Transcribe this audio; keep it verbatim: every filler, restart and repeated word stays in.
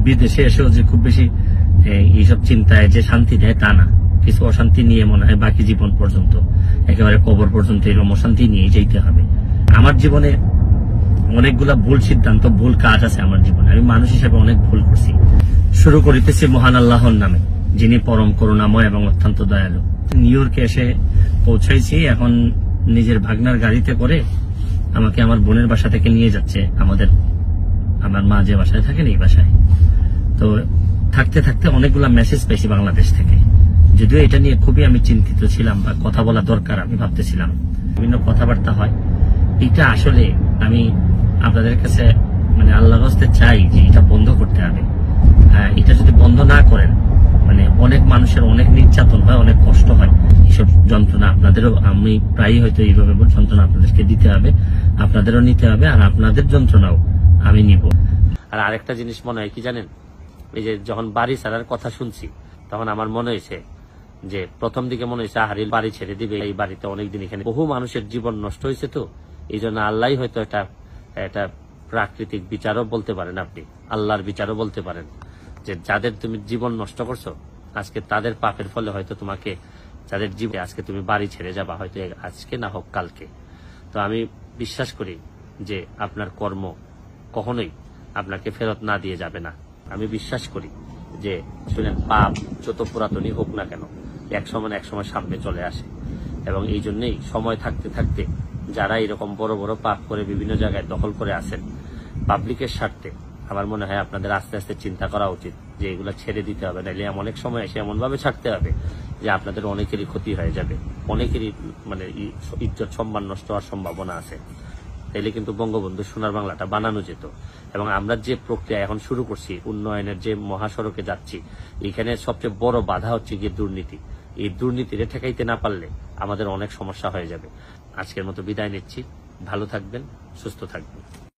বিদেশে এসেও যে খুব বেশি এইসব চিন্তায় যে শান্তি দেয় তা না, কিছু অশান্তি নিয়ে মনে হয় বাকি জীবন পর্যন্ত, একেবারে কবর পর্যন্ত এরকম অশান্তি নিয়ে যেতে হবে। আমার জীবনে অনেকগুলা ভুল সিদ্ধান্ত, ভুল কাজ আছে আমার জীবনে। আমি মানুষ হিসেবে অনেক ভুল করছি। শুরু করিতেছি মহান আল্লাহর নামে, যিনি পরম করুণাময় এবং অত্যন্ত দয়ালু। নিউ ইয়র্কে এসে পৌঁছাইছি, এখন নিজের ভাগনার গাড়িতে করে আমাকে আমার বোনের বাসা থেকে নিয়ে যাচ্ছে আমাদের, আমার মা যে বাসায় থাকেন এই বাসায়। তো থাকতে থাকতে অনেকগুলা মেসেজ পেয়েছি বাংলাদেশ থেকে, যদিও এটা নিয়ে খুবই আমি চিন্তিত ছিলাম বা কথা বলা দরকার আমি ভাবতেছিলাম। বিভিন্ন কথাবার্তা হয়, এটা আসলে আমি আপনাদের কাছে মানে আল্লাহর হস্তে চাই যে এটা বন্ধ করতে হবে। এটা যদি বন্ধ না করেন, মানে অনেক মানুষের অনেক নির্যাতন হয়, অনেক কষ্ট হয়, এইসব যন্ত্রণা আপনাদেরও, আমি প্রায়ই হয়তো এইভাবে যন্ত্রণা আপনাদেরকে দিতে হবে, আপনাদেরও নিতে হবে, আর আপনাদের যন্ত্রণাও আমি নিব। আর আরেকটা জিনিস মনে হয় কি জানেন, এই যে যখন বাড়ি ছাড়ার কথা শুনছি তখন আমার মনে হয়েছে যে প্রথম দিকে মনে হয়েছে আহারিল বাড়ি ছেড়ে দিবে, এই বাড়িতে অনেকদিন এখানে বহু মানুষের জীবন নষ্ট হয়েছে, তো এই জন্য আল্লাহ হয়তো এটা এটা প্রাকৃতিক বিচারও বলতে পারেন, আপনি আল্লাহর বিচারও বলতে পারেন, যে যাদের তুমি জীবন নষ্ট করছো আজকে তাদের পাপের ফলে হয়তো তোমাকে, যাদের জীবনে আজকে তুমি বাড়ি ছেড়ে যাবা, হয়তো আজকে না হোক কালকে। তো আমি বিশ্বাস করি যে আপনার কর্ম কখনোই আপনাকে ফেরত না দিয়ে যাবে না। আমি বিশ্বাস করি যে শুনেন, পাপ যত পুরাতনই হোক না কেন এক সময় এক সময় সামনে চলে আসে, এবং এই জন্যই সময় থাকতে থাকতে যারা এরকম বড় বড় পাপ করে বিভিন্ন জায়গায় দখল করে আসেন পাবলিকের স্বার্থে, আমার মনে হয় আপনাদের আস্তে আস্তে চিন্তা করা উচিত যে এগুলা ছেড়ে দিতে হবে, নাহলে এমন এক সময় এসে এমন ভাবে ছাড়তে হবে যে আপনাদের অনেকেরই ক্ষতি হয়ে যাবে, অনেকেরই মানে ইজ্জত সম্মান নষ্ট হওয়ার সম্ভাবনা আছে। তাইলে কিন্তু বঙ্গবন্ধু সোনার বাংলাটা বানানো যেত। এবং আমরা যে প্রক্রিয়া এখন শুরু করছি, উন্নয়নের যে মহাসড়কে যাচ্ছি, এখানে সবচেয়ে বড় বাধা হচ্ছে গিয়ে দুর্নীতি। এই দুর্নীতিরে ঠেকাইতে না পারলে আমাদের অনেক সমস্যা হয়ে যাবে। আজকের মতো বিদায় নিচ্ছি, ভালো থাকবেন, সুস্থ থাকবেন।